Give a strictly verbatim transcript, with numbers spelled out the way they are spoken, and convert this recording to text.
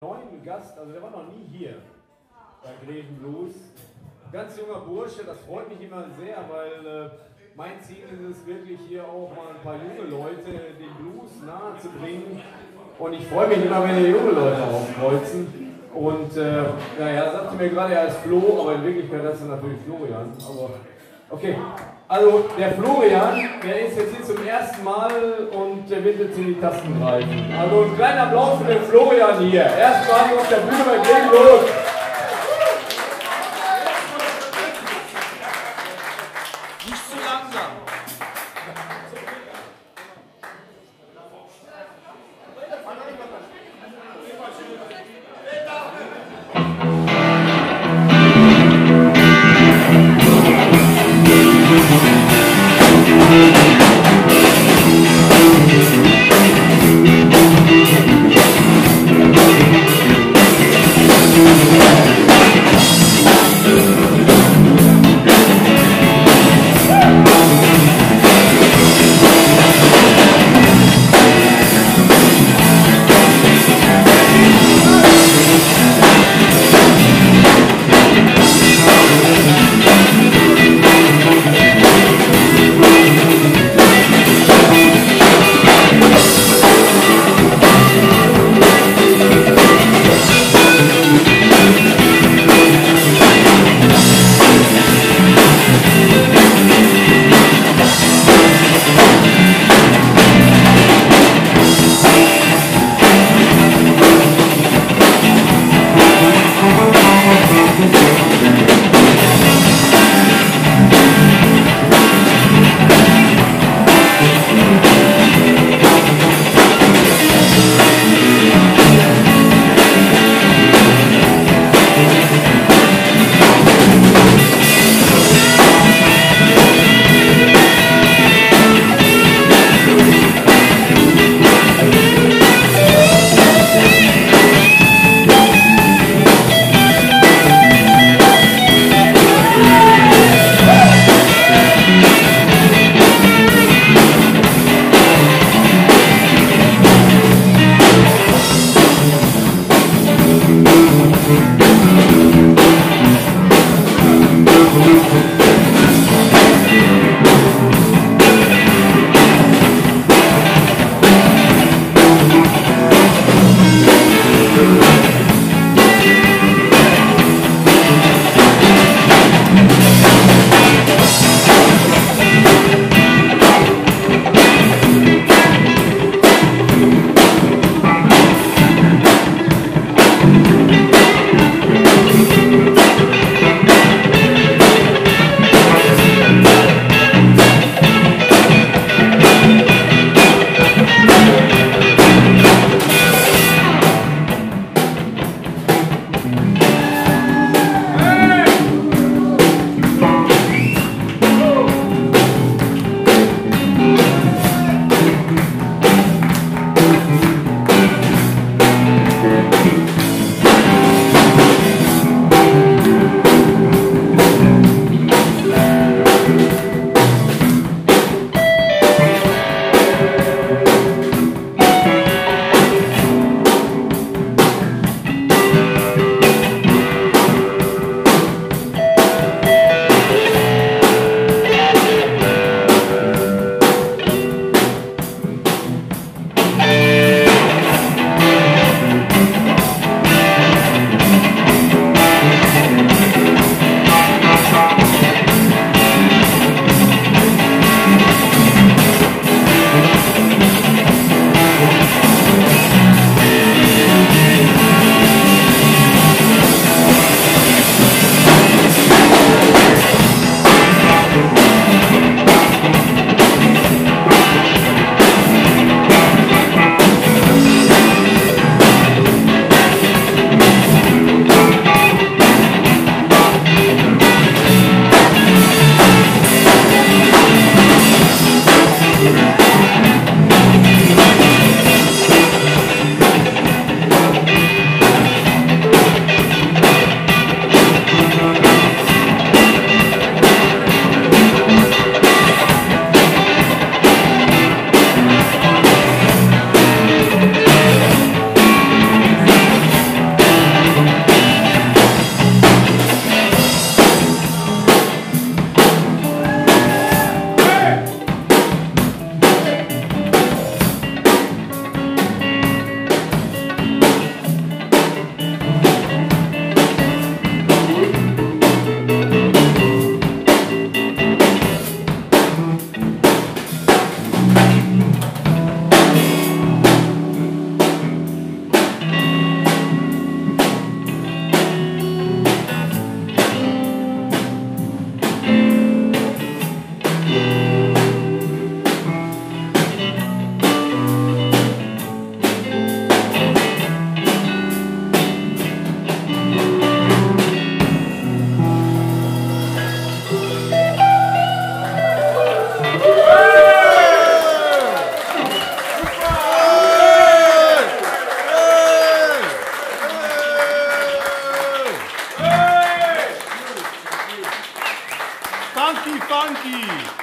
neuen Gast, also der war noch nie hier bei Greven Blues. Ganz junger Bursche, das freut mich immer sehr, weil äh, mein Ziel ist es wirklich hier auch mal ein paar junge Leute den Blues nahe zu bringen. Und ich freue mich immer, wenn hier junge Leute aufkreuzen. Und äh, naja, sagte mir gerade, er ist Flo, aber in Wirklichkeit ist er natürlich Florian. Aber okay, also der Florian, der ist jetzt hier zum ersten Mal und der wird jetzt in die Tasten greifen. Also ein kleiner Applaus für den Florian hier. Erstmal auf der Bühne bei Greven Blues. Nicht zu langsam. We'll be right back. Funky Funky.